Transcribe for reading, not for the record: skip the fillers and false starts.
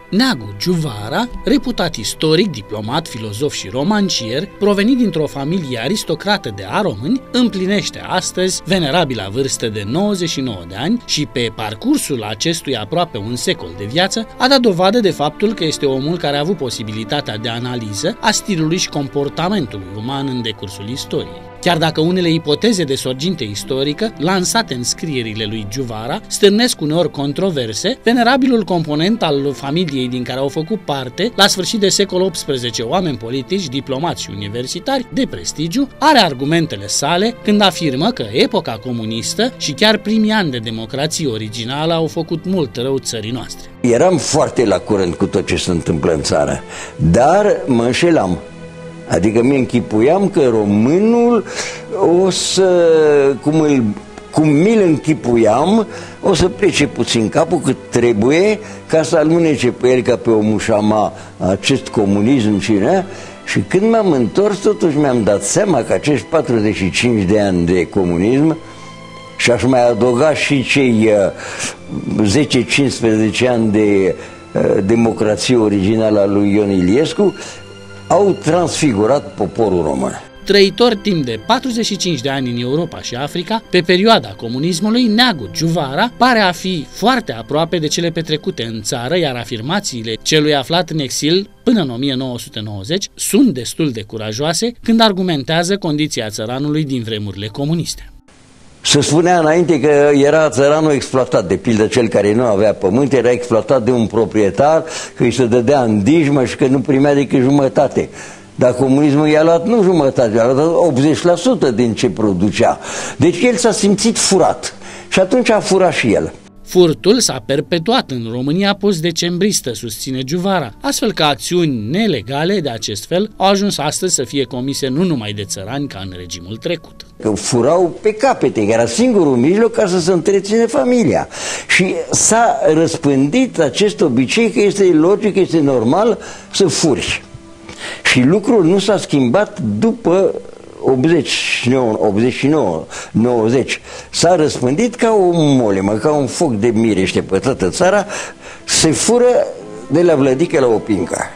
Neagu Giuvara, reputat istoric, diplomat, filozof și romancier, provenit dintr-o familie aristocrată de aromâni, împlinește astăzi venerabila vârstă de 99 de ani și pe parcursul acestui aproape un secol de viață a dat dovadă de faptul că este omul care a avut posibilitatea de analiză a stilului și comportamentului uman în decursul istoriei. Chiar dacă unele ipoteze de sorginte istorică, lansate în scrierile lui Giuvara, stârnesc uneori controverse, venerabilul component al familiei din care au făcut parte, la sfârșit de secol XVIII, oameni politici, diplomați și universitari de prestigiu, are argumentele sale când afirmă că epoca comunistă și chiar primii ani de democrație originală au făcut mult rău țării noastre. Eram foarte la curent cu tot ce se întâmplă în țară, dar mă înșelam. Adică mi închipuiam că românul o să, cum mi-l închipuiam, o să plece puțin capul cât trebuie ca să almânece pe el ca pe o mușama acest comunism și când m-am întors totuși mi-am dat seama că acești 45 de ani de comunism și aș mai adăuga și cei 10-15 ani de democrație originală a lui Ion Iliescu au transfigurat poporul român. Trăitor timp de 45 de ani în Europa și Africa, pe perioada comunismului, Neagu Giuvara pare a fi foarte aproape de cele petrecute în țară, iar afirmațiile celui aflat în exil până în 1990 sunt destul de curajoase când argumentează condiția țăranului din vremurile comuniste. Se spunea înainte că era țăranul exploatat, de pildă cel care nu avea pământ era exploatat de un proprietar, că îi se dădea în dijmă și că nu primea decât jumătate. Dar comunismul i-a luat nu jumătate, i-a luat 80% din ce producea. Deci el s-a simțit furat și atunci a furat și el. Furtul s-a perpetuat în România post-decembristă, susține Giuvara, astfel că acțiuni nelegale de acest fel au ajuns astăzi să fie comise nu numai de țărani ca în regimul trecut. Că furau pe capete, că era singurul mijloc ca să se întreține familia. Și s-a răspândit acest obicei că este logic, este normal să furi. Și lucrul nu s-a schimbat după 89-90. S-a răspândit ca o molemă, ca un foc de mirește pe toată țara, se fură de la Vlădică la Opinca.